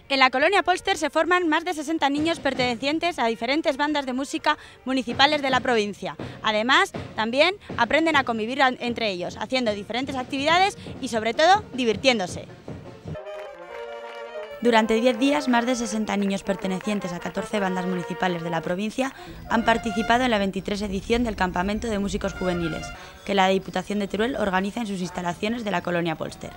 En la colonia Polster se forman más de 60 niños pertenecientes a diferentes bandas de música municipales de la provincia. Además, también aprenden a convivir entre ellos, haciendo diferentes actividades y, sobre todo, divirtiéndose. Durante 10 días, más de 60 niños pertenecientes a 14 bandas municipales de la provincia han participado en la 23 edición del Campamento de Músicos Juveniles, que la Diputación de Teruel organiza en sus instalaciones de la colonia Polster.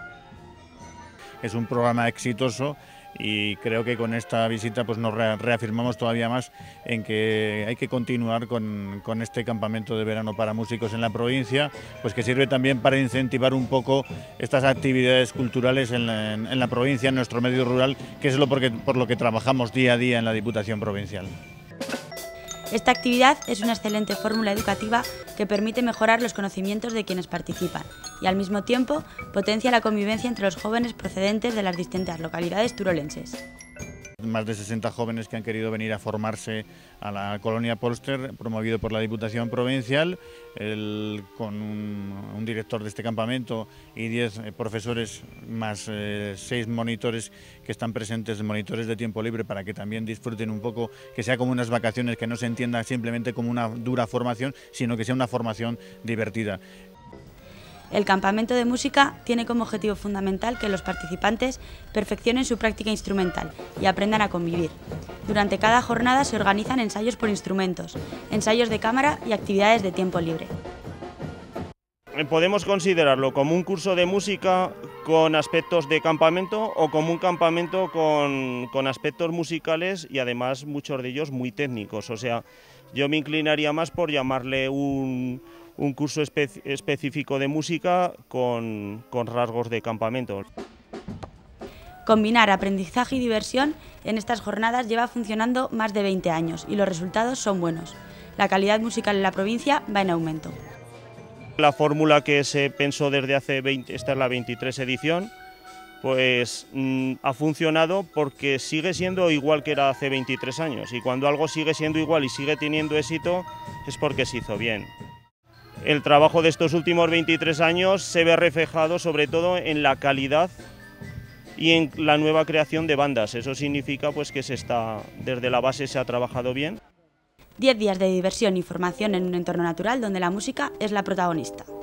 Es un programa exitoso y creo que con esta visita pues nos reafirmamos todavía más en que hay que continuar con este campamento de verano para músicos en la provincia, pues que sirve también para incentivar un poco estas actividades culturales en la provincia, en nuestro medio rural, que es por lo que trabajamos día a día en la Diputación Provincial. Esta actividad es una excelente fórmula educativa que permite mejorar los conocimientos de quienes participan y al mismo tiempo potencia la convivencia entre los jóvenes procedentes de las distintas localidades turolenses. Más de 60 jóvenes que han querido venir a formarse a la colonia Polster, promovido por la Diputación Provincial, con un director de este campamento y 10 profesores más 6 monitores que están presentes, monitores de tiempo libre, para que también disfruten un poco, que sea como unas vacaciones, que no se entienda simplemente como una dura formación, sino que sea una formación divertida. El campamento de música tiene como objetivo fundamental que los participantes perfeccionen su práctica instrumental y aprendan a convivir. Durante cada jornada se organizan ensayos por instrumentos, ensayos de cámara y actividades de tiempo libre. Podemos considerarlo como un curso de música con aspectos de campamento o como un campamento con aspectos musicales y además muchos de ellos muy técnicos. O sea, yo me inclinaría más por llamarle un curso específico de música con rasgos de campamento. Combinar aprendizaje y diversión en estas jornadas lleva funcionando más de 20 años y los resultados son buenos. La calidad musical en la provincia va en aumento. La fórmula que se pensó desde hace esta es la 23 edición, pues ha funcionado porque sigue siendo igual que era hace 23 años y cuando algo sigue siendo igual y sigue teniendo éxito es porque se hizo bien. El trabajo de estos últimos 23 años se ve reflejado sobre todo en la calidad y en la nueva creación de bandas. Eso significa pues que desde la base se ha trabajado bien. 10 días de diversión y formación en un entorno natural donde la música es la protagonista.